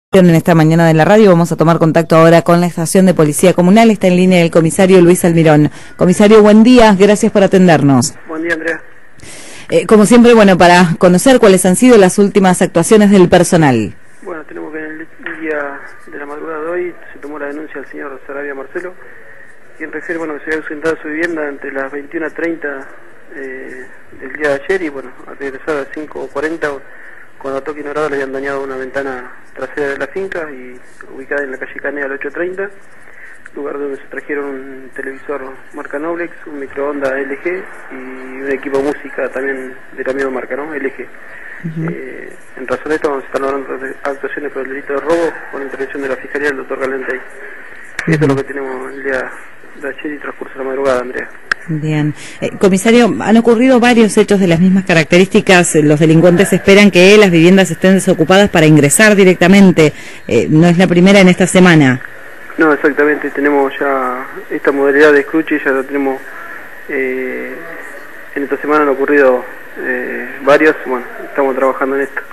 En esta mañana de la radio vamos a tomar contacto ahora con la estación de policía comunal. Está en línea el comisario Luis Almirón. Comisario, buen día, gracias por atendernos. Buen día, Andrea. Como siempre, bueno, para conocer cuáles han sido las últimas actuaciones del personal. Bueno, tenemos que en el día de la madrugada de hoy se tomó la denuncia del señor Sarabia Marcelo, quien refiere, bueno, que se había ausentado de su vivienda entre las 21:30 del día de ayer y, bueno, al regresar a las 5:40, cuando a toque ignorado le habían dañado una ventana trasera de la finca y ubicada en la calle Canea al 8:30, lugar donde se trajeron un televisor marca Noblex, un microondas LG y un equipo de música también de la misma marca, ¿no? LG. En razón de esto se están logrando actuaciones por el delito de robo con la intervención de la Fiscalía del doctor Galentay. Esto es lo que tenemos el día de ayer y transcurso de la madrugada, Andrea. Bien. Comisario, han ocurrido varios hechos de las mismas características. Los delincuentes esperan que las viviendas estén desocupadas para ingresar directamente. No es la primera en esta semana. No, exactamente. Tenemos ya esta modalidad de escruche, ya lo tenemos. En esta semana han ocurrido varios. Bueno, estamos trabajando en esto.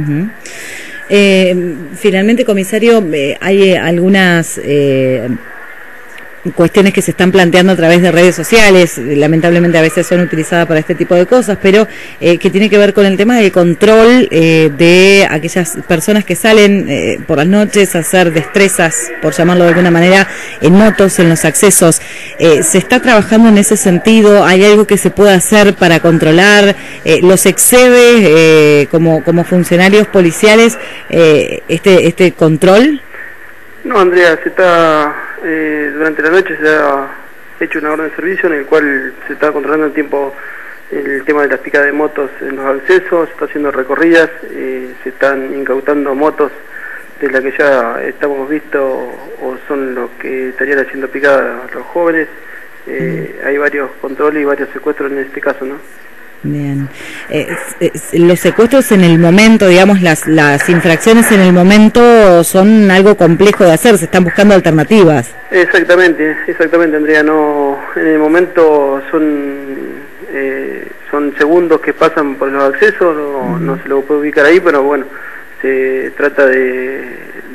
Finalmente, comisario, hay algunas cuestiones que se están planteando a través de redes sociales, lamentablemente a veces son utilizadas para este tipo de cosas, pero que tiene que ver con el tema del control de aquellas personas que salen por las noches a hacer destrezas, por llamarlo de alguna manera, en motos, en los accesos. ¿Se está trabajando en ese sentido? ¿Hay algo que se pueda hacer para controlar? ¿Los excede como funcionarios policiales este control? No, Andrea, se está durante la noche se ha hecho una orden de servicio en el cual se está controlando el tema de las picadas de motos en los accesos, se está haciendo recorridas, se están incautando motos de las que ya estamos visto o son los que estarían haciendo picadas los jóvenes. Hay varios controles y varios secuestros en este caso, ¿no? Bien. Los secuestros en el momento, digamos, las infracciones en el momento son algo complejo de hacer, se están buscando alternativas. Exactamente, Andrea, no, en el momento son segundos que pasan por los accesos, no se lo puede ubicar ahí, pero bueno, se trata de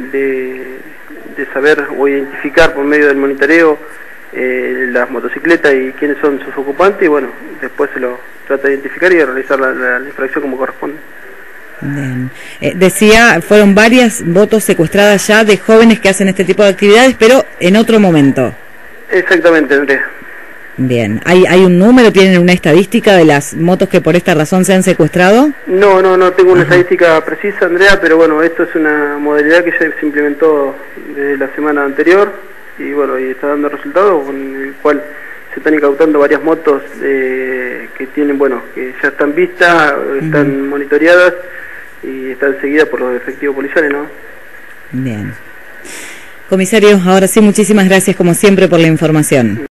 saber o identificar por medio del monitoreo las motocicletas y quiénes son sus ocupantes, y bueno, después se lo trata de identificar y de realizar la infracción como corresponde. Bien. Decía, fueron varias motos secuestradas ya de jóvenes que hacen este tipo de actividades, pero en otro momento. Exactamente, Andrea. Bien. ¿Hay un número, tienen una estadística de las motos que por esta razón se han secuestrado? No tengo una estadística precisa, Andrea, pero bueno, esto es una modalidad que ya se implementó desde la semana anterior y bueno, y está dando resultados con el cual se están incautando varias motos que tienen, bueno, que ya están vistas, están monitoreadas y están seguidas por los efectivos policiales, ¿no? Bien. Comisario, ahora sí, muchísimas gracias como siempre por la información.